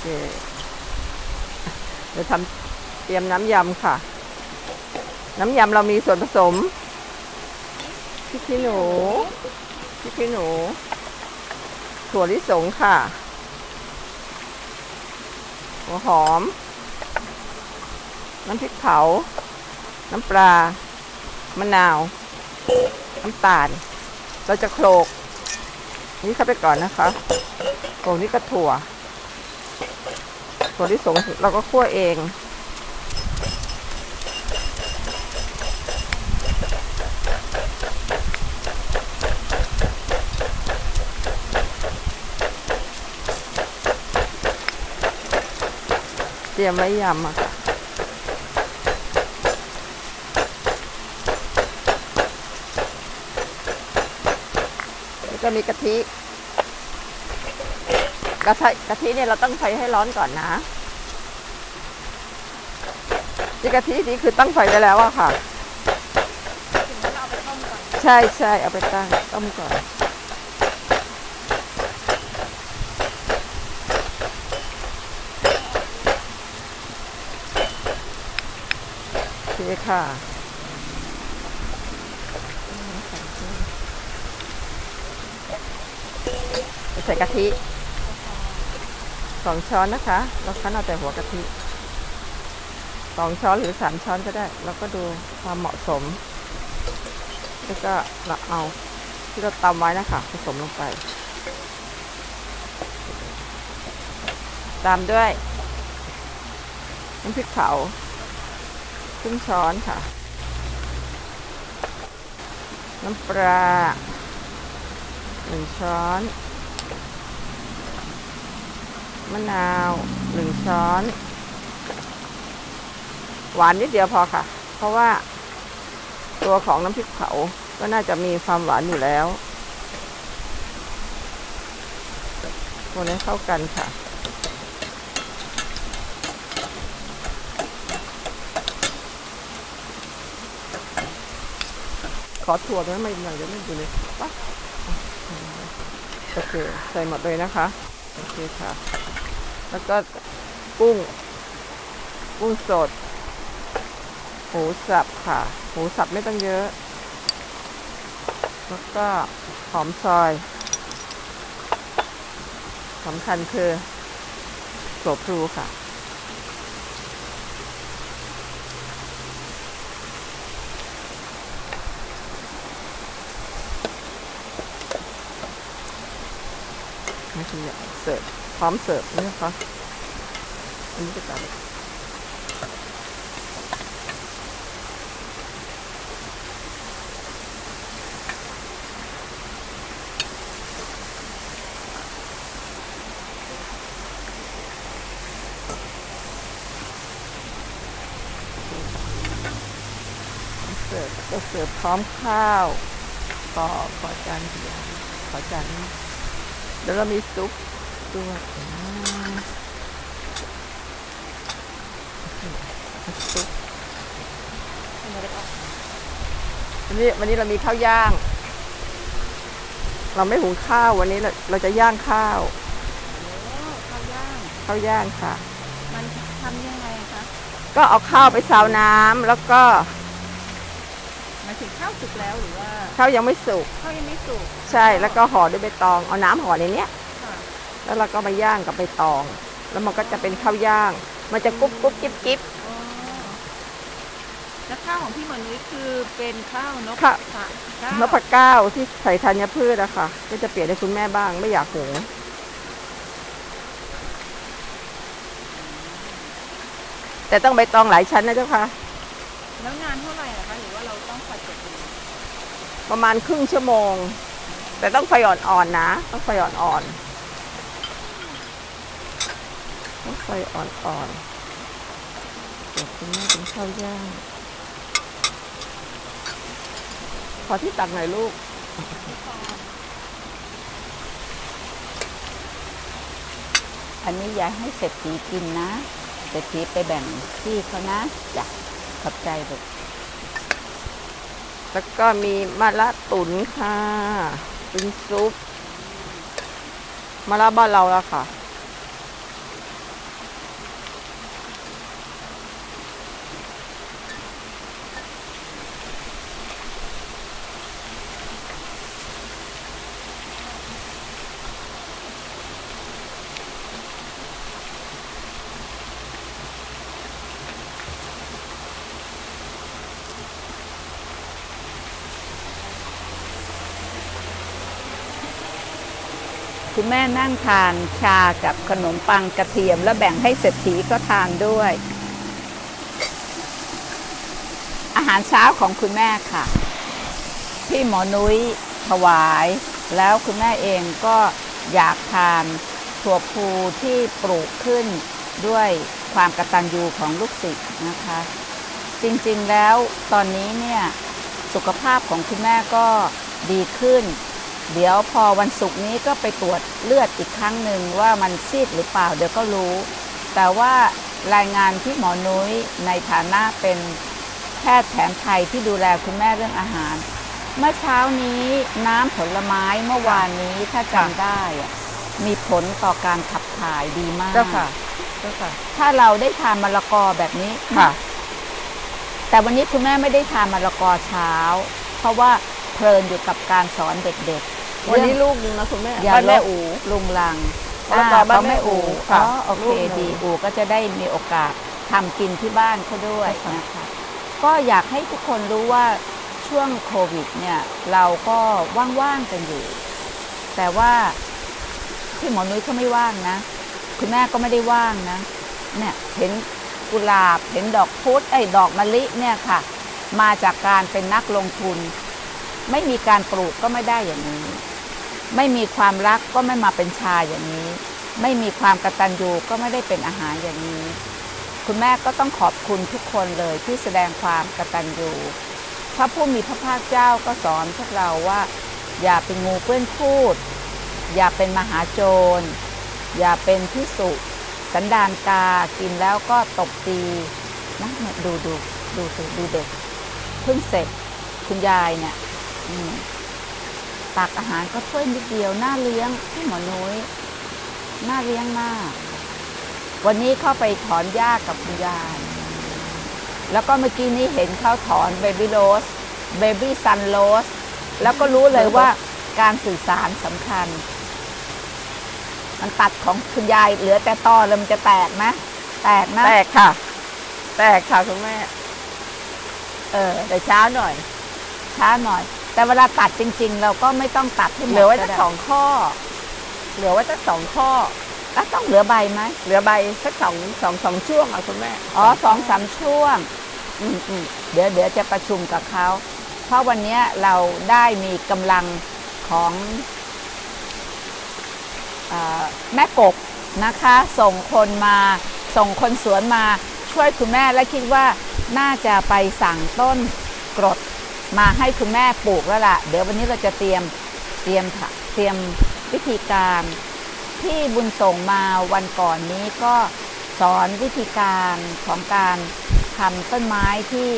เดี๋ยวทำเตรียมน้ำยำค่ะน้ำยำเรามีส่วนผสมพริกขี้หนูพริกขี้หนูถั่วลิสงค่ะหัวหอมน้ำพริกเผาน้ำปลามะนาวน้ำตาลเราจะโขลกนี่เข้าไปก่อนนะคะโขลกนี่ก็ถั่วถั่วลิสงเราก็คั่วเองเตรียมไว้ยำอะค่ะแล้วก็มีกะทิกะทิกะทิเนี่ยเราต้องไฟให้ร้อนก่อนนะนี่กะทินี่คือตั้งไฟไว้แล้วอะค่ะใช่ใช่เอาไปตั้งต้มก่อนโอเคค่ะใส่กะทิสองช้อนนะคะเราคั้นเอาแต่หัวกะทิสองช้อนหรือสามช้อนก็ได้แล้วก็ดูความเหมาะสมแล้วก็เราเอาที่เราตำไว้นะคะผสมลงไปตามด้วยน้ำพริกเผาครึ่งช้อนค่ะน้ำปลาหนึ่งช้อนมะนาวหนึ่งช้อนหวานนิดเดียวพอค่ะเพราะว่าตัวของน้ำพริกเผาก็น่าจะมีความหวานอยู่แล้วคนให้เข้ากันค่ะขอถั่วด้วยไม่หน่อยเดี๋ยวไม่ดูเลยปะโอเคใส่หมดเลยนะคะโอเคค่ะแล้วก็กุ้งกุ้งสดหมูสับค่ะหมูสับไม่ต้องเยอะแล้วก็หอมซอยสำคัญคือถั่วพลูค่ะนี่คือเสิร์ฟพร้อมเสิร์ฟนี่นะคะอันนี้จะตัดเสิร์ฟก็เสิร์ฟพร้อมข้าวก็ขอจานเดียวขอจานนี้แล้วเรามีซุปด้วยวันนี้วันนี้เรามีข้าวย่าง เราไม่หุงข้าววันนี้เราเราจะย่างข้าวข้าวย่างข้าวย่างค่ะมันทำยังไงคะก็เอาข้าวไปซาวน้ำแล้วก็หมายถึงข้าวสุกแล้วหรือว่าข้าวยังไม่สุกข้าวยังไม่สุกใช่แล้วก็ห่อด้วยใบตองเอาน้ำห่อในเนี้ยค่ะแล้วเราก็มาย่างกับใบตอง แล้วมันก็จะเป็นข้าวย่าง มันจะกรุบกรุบกิ๊บกิ๊บอ๋อแล้วข้าวของพี่หมอนุ้ยคือเป็นข้าวนกข้าวกระเก้านพเก้าที่ใส่ธัญพืชอะค่ะก็จะเปลี่ยนให้คุณแม่บ้างไม่อยากหุงแต่ต้องใบตองหลายชั้นนะเจ้าค่ะแล้วงานเท่าไหร่อะคะหรือว่าเราต้องผัดกับมือประมาณครึ่งชั่วโมง แต่ต้องไฟอ่อนๆนะต้องไฟอ่อนๆต้องไฟอ่อนๆเดี๋ยวคุณแม่เป็นข้าวย่างขอที่ตักหน่อยลูกอันนี้อย่าให้เศรษฐีกินนะเศรษฐีไปแบ่งที่เขานะจ้ะขอบใจลูกแล้วก็มีมะระตุ๋นค่ะเป็นซุปมะระบ้านเราแล้วค่ะคุณแม่นั่งทานชากับขนมปังกระเทียมแล้วแบ่งให้เศรษฐีก็ทานด้วย อาหารเช้าของคุณแม่ค่ะพี่หมอนุ้ยถวายแล้วคุณแม่เองก็อยากทานถั่วพูที่ปลูกขึ้นด้วยความกตัญญูของลูกศิษย์นะคะ จริงๆแล้วตอนนี้เนี่ยสุขภาพของคุณแม่ก็ดีขึ้นเดี๋ยวพอวันศุกร์นี้ก็ไปตรวจเลือดอีกครั้งหนึ่งว่ามันซีดหรือเปล่าเดี๋ยวก็รู้แต่ว่ารายงานที่หมอนุ้ยในฐานะเป็นแพทย์แผนไทยที่ดูแลคุณแม่เรื่องอาหารเมื่อเช้านี้น้ำผลไม้เมื่อวานนี้ถ้าจำได้มีผลต่อการขับถ่ายดีมากเจ้าค่ะเจ้าค่ะถ้าเราได้ทานมะละกอแบบนี้ค่ะแต่วันนี้คุณแม่ไม่ได้ทานมะละกอเช้าเพราะว่าเพลินอยู่กับการสอนเด็กๆวันนี้ลูกหนึ่งนะคุณแม่อย่าบ้านแม่ลบอูลุงลังมะละกอบ้านแม่อูอ๋ค่ะอโอเคลูกหนึ่งดีอูก็จะได้มีโอกาสทำกินที่บ้านเขาด้วยนะคะก็อยากให้ทุกคนรู้ว่าช่วงโควิดเนี่ยเราก็ว่างๆกันอยู่ แต่ว่าพี่หมอนุ้ยเขาไม่ว่างนะคุณแม่ก็ไม่ได้ว่างนะเนี่ยเห็นกุหลาบเห็นดอกพุธไอ้ดอกมะลิเนี่ยค่ะมาจากการเป็นนักลงทุนไม่มีการปลูกก็ไม่ได้อย่างนี้ไม่มีความรักก็ไม่มาเป็นชาอย่างนี้ไม่มีความกตัญญูก็ไม่ได้เป็นอาหารอย่างนี้คุณแม่ก็ต้องขอบคุณทุกคนเลยที่แสดงความกตัญญูพระผู้มีพระภาคเจ้าก็สอนพวกเราว่าอย่าเป็นงูเปื้อนพูดอย่าเป็นมหาโจรอย่าเป็นพิสุสันดานกากินแล้วก็ตบตีนะดูดูดูดูดูเด็กเพิ่งเสร็จคุณยายเนี่ยตักอาหารก็ถ้วยนิดเดียวน่าเลี้ยงพี่หมอนุ้ยน่าเลี้ยงมากวันนี้เข้าไปถอนหญ้ากับคุณยายแล้วก็เมื่อกี้นี้เห็นเขาถอนเบบี้โรสเบบี้ซันโรสแล้วก็รู้เลยว่าการสื่อสารสำคัญมันตัดของคุณยายเหลือแต่ตอแล้วมันจะแตกไหมแตกนะแตกค่ะแตกค่ะคุณแม่เออแต่ช้าหน่อยช้าหน่อยแต่เวลาตัดจริงๆเราก็ไม่ต้องตัดให้หมดเหลือไว้สักสองข้อเหลือไว้สักสองข้อแล้วต้องเหลือใบไหมเหลือใบสักสองสองสองช่วงอ่ะคุณแม่อ๋อสองสามช่วงอืมอืมเดี๋ยวเดี๋ยวจะประชุมกับเขาเพราะวันนี้เราได้มีกำลังของแม่กบนะคะส่งคนมาส่งคนสวนมาช่วยคุณแม่และคิดว่าน่าจะไปสั่งต้นกรดมาให้คุณแม่ปลูกแล้วล่ะเดี๋ยววันนี้เราจะเตรียมเตรียมเตรียมวิธีการที่บุญส่งมาวันก่อนนี้ก็สอนวิธีการของการทำต้นไม้ที่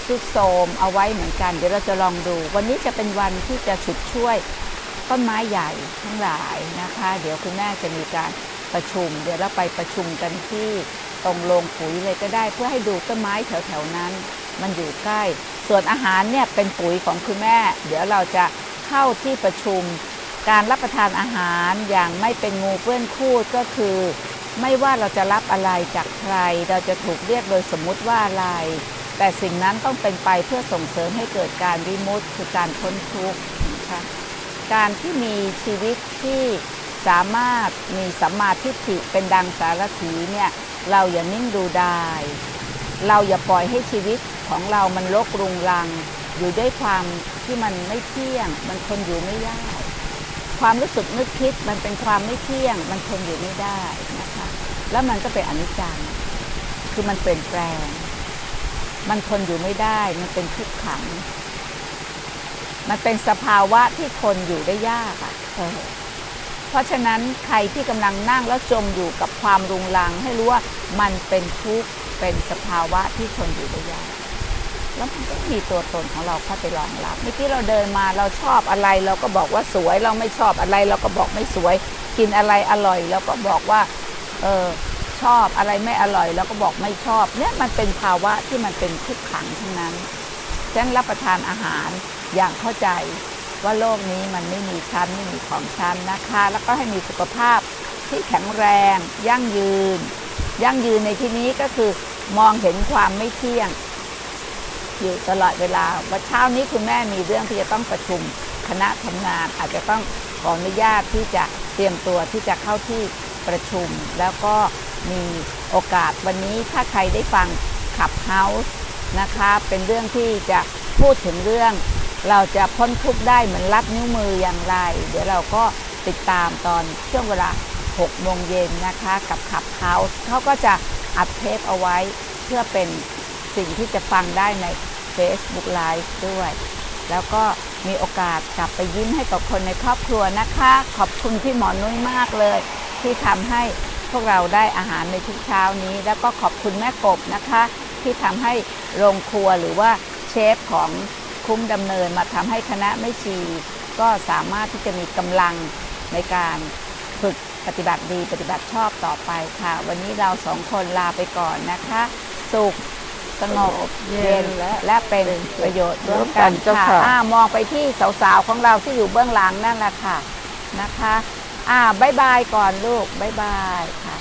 ทรุดโทรมเอาไว้เหมือนกันเดี๋ยวเราจะลองดูวันนี้จะเป็นวันที่จะฉุดช่วยต้นไม้ใหญ่ทั้งหลายนะคะเดี๋ยวคุณแม่จะมีการประชุมเดี๋ยวเราไปประชุมกันที่ตรงโรงปุ๋ยเลยก็ได้เพื่อให้ดูต้นไม้แถวๆนั้นมันอยู่ใกล้ส่วนอาหารเนี่ยเป็นปุ๋ยของคุณแม่เดี๋ยวเราจะเข้าที่ประชุมการรับประทานอาหารอย่างไม่เป็นงูเปื้อนคูดก็คือไม่ว่าเราจะรับอะไรจากใครเราจะถูกเรียกโดยสมมุติว่าอะไรแต่สิ่งนั้นต้องเป็นไปเพื่อส่งเสริมให้เกิดการวิมุตติคือการพ้นทุกข์นะคะการที่มีชีวิตที่สามารถมีสัมมาทิฏฐิเป็นดังสารถีเนี่ยเราอย่านิ่งดูดายเราอย่าปล่อยให้ชีวิตของเรามันรกรุงรังอยู่ด้วยความที่มันไม่เที่ยงมันทนอยู่ไม่ได้ความรู้สึกนึกคิดมันเป็นความไม่เที่ยงมันทนอยู่ไม่ได้นะคะแล้วมันก็เป็นอนิจจังคือมันเปลี่ยนแปลงมันทนอยู่ไม่ได้มันเป็นทุกขังมันเป็นสภาวะที่ทนอยู่ได้ยากอ่ะเออเพราะฉะนั้นใครที่กำลังนั่งแล้วจมอยู่กับความรุงรังให้รู้ว่ามันเป็นทุกข์เป็นสภาวะที่ทนอยู่ได้ยากแล้วมันก็มีตัวตนของเราเข้าไปรองรับเมื่อกี้เราเดินมาเราชอบอะไรเราก็บอกว่าสวยเราไม่ชอบอะไรเราก็บอกไม่สวยกินอะไรอร่อยเราก็บอกว่าเออชอบอะไรไม่อร่อยเราก็บอกไม่ชอบเนี่ยมันเป็นภาวะที่มันเป็นทุกขังทั้งนั้นฉะนั้นรับประทานอาหารอย่างเข้าใจว่าโลกนี้มันไม่มีชั้นไม่มีของชั้นนะคะแล้วก็ให้มีสุขภาพที่แข็งแรงยั่งยืนยั่งยืนในที่นี้ก็คือมองเห็นความไม่เที่ยงอยู่ตลอดเวลาวันเช้านี้คุณแม่มีเรื่องที่จะต้องประชุมคณะทำงานอาจจะต้องขออนุญาตที่จะเตรียมตัวที่จะเข้าที่ประชุมแล้วก็มีโอกาสวันนี้ถ้าใครได้ฟังขับเฮาส์นะคะเป็นเรื่องที่จะพูดถึงเรื่องเราจะพ้นทุกข์ได้เหมือนลัดนิ้วมืออย่างไรเดี๋ยวเราก็ติดตามตอนช่วงเวลาหกโมงเย็นนะคะกับขับเฮาส์เขาก็จะอัดเทปเอาไว้เพื่อเป็นสิ่งที่จะฟังได้ใน Facebook Live ด้วยแล้วก็มีโอกาสกลับไปยิ้มให้กับคนในครอบครัวนะคะขอบคุณพี่หมอนุ้ยมากเลยที่ทำให้พวกเราได้อาหารในทุกเช้านี้แล้วก็ขอบคุณแม่กบนะคะที่ทำให้โรงครัวหรือว่าเชฟของคุ้มดำเนินมาทำให้คณะไม่ชีก็สามารถที่จะมีกำลังในการฝึกปฏิบัติดีปฏิบัติชอบต่อไปค่ะวันนี้เราสองคนลาไปก่อนนะคะสุขสงบเย็นและเป็นประโยชน์ร่วมกันค่ะอ่ามองไปที่สาวๆของเราที่อยู่เบื้องหลังนั่นแหละค่ะนะคะอ่าบายบายก่อนลูกบายบายค่ะ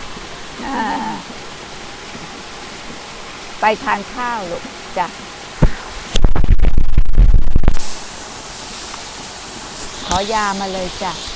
ไปทานข้าวลูกจ้ะขอยามาเลยจ้ะ